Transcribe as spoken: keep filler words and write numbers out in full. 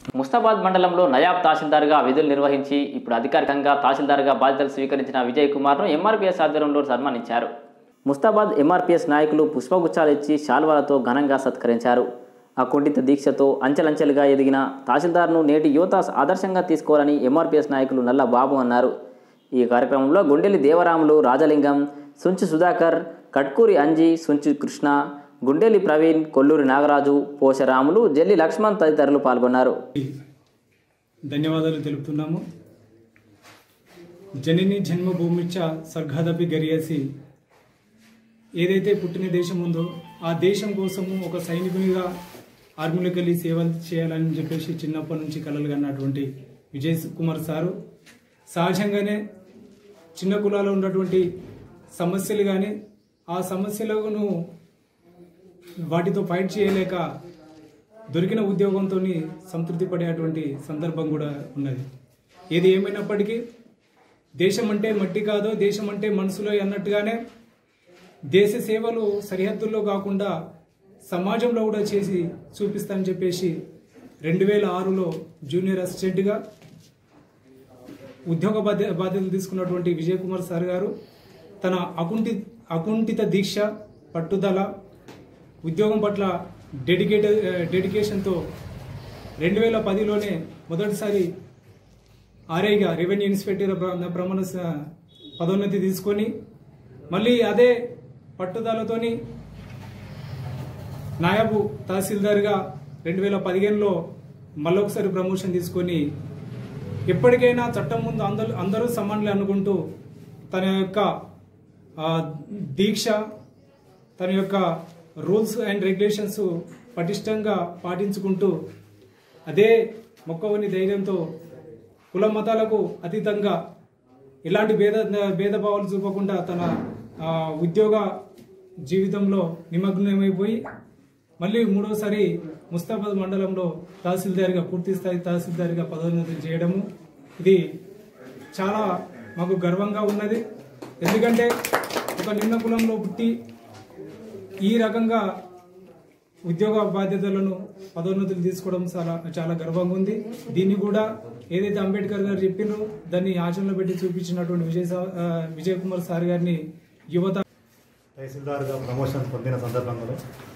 ముస్తాబాద్ మండలంలో నయాబ్ తహసీల్దార్గా విధులు నిర్వహించి ఇప్పుడు అధికారికంగా తహసీల్దార్గా బాధ్యతలు స్వీకరించిన విజయ్ కుమార్ను ఎంఆర్పీఎస్ ఆధ్వర్యంలో సన్మానించారు. ముస్తాబాద్ ఎంఆర్పీఎస్ నాయకులు పుష్పగుచ్చాలు ఇచ్చి శాల్వాలతో ఘనంగా సత్కరించారు. అకుంఠిత దీక్షతో అంచెలంచెలుగా ఎదిగిన తహసీల్దార్ను నేటి యువత ఆదర్శంగా తీసుకోవాలని ఎంఆర్పీఎస్ నాయకులు నల్ల బాబు అన్నారు. ఈ కార్యక్రమంలో గుండెలి దేవరాములు, రాజలింగం, సుంచు సుధాకర్, కట్కూరి అంజీ, సుంచు కృష్ణ, గుండెలి ప్రవీణ్, కొల్లూరి నాగరాజు, పోషరాములు, జల్లి లక్ష్మణ్ తదితరులు పాల్గొన్నారు. ధన్యవాదాలు తెలుపుతున్నాము. జనని జన్మభూమిచ్చ సర్గాదపి గరియేసి, ఏదైతే పుట్టిన దేశం ఉందో ఆ దేశం కోసము ఒక సైనికునిగా ఆర్మీలోకి వెళ్ళి సేవలు చేయాలని చెప్పేసి చిన్నప్పటి నుంచి కలలు కన్నటువంటి విజయ్ కుమార్ సారు సహజంగానే చిన్న కులాల్లో ఉన్నటువంటి సమస్యలు కానీ ఆ సమస్యలను వాటితో ఫైట్ చేయలేక దొరికిన ఉద్యోగంతో సంతృప్తి పడేటువంటి సందర్భం కూడా ఉన్నది. ఏది ఏమైనప్పటికీ దేశం అంటే మట్టి కాదో, దేశం అంటే మనసులో అన్నట్టుగానే దేశ సేవలు సరిహద్దుల్లో కాకుండా సమాజంలో కూడా చేసి చూపిస్తానని చెప్పేసి రెండు వేల ఆరులో జూనియర్ అసిస్టెంట్గా ఉద్యోగ బాధ్య బాధ్యతలు తీసుకున్నటువంటి విజయ్ కుమార్ సార్ గారు తన అకుంఠి అకుంఠిత దీక్ష, పట్టుదల, ఉద్యోగం పట్ల డెడికేట్ డెడికేషన్తో రెండు వేల పదిలోనే మొదటిసారి ఆర్ఐగా రెవెన్యూ ఇన్స్పెక్టర్ ప్రమాణ పదోన్నతి తీసుకొని మళ్ళీ అదే పట్టుదలతోని నాయబు తహసీల్దార్గా రెండు వేల పదిహేనులో మళ్ళొకసారి ప్రమోషన్ తీసుకొని ఎప్పటికైనా చట్టం ముందు అందరూ అందరూ సమానులే అనుకుంటూ తన యొక్క దీక్ష, తన యొక్క రూల్స్ అండ్ రెగ్యులేషన్స్ పటిష్టంగా పాటించుకుంటూ అదే మొక్కవని ధైర్యంతో కుల మతాలకు అతీతంగా ఎలాంటి భేద భేదభావాలు చూపకుండా తన ఉద్యోగ జీవితంలో నిమగ్నమైపోయి మళ్ళీ మూడోసారి ముస్తాబాద్ మండలంలో తహసీల్దార్గా పూర్తి స్థాయి తహసీల్దార్గా పదోన్నతి చేయడము ఇది చాలా మాకు గర్వంగా ఉన్నది. ఎందుకంటే ఒక నిమ్న కులంలో పుట్టి ఈ రకంగా ఉద్యోగ బాధ్యతలను పదోన్నతులు తీసుకోవడం చాలా చాలా గర్వంగా ఉంది. దీన్ని కూడా ఏదైతే అంబేద్కర్ గారు చెప్పినారో దాన్ని ఆచరణలో పెట్టి చూపించినటువంటి విజయ్ విజయ్ కుమార్ సార్ గారిని యువత తహసీల్దార్గా ప్రమోషన్ పొందిన సందర్భంలో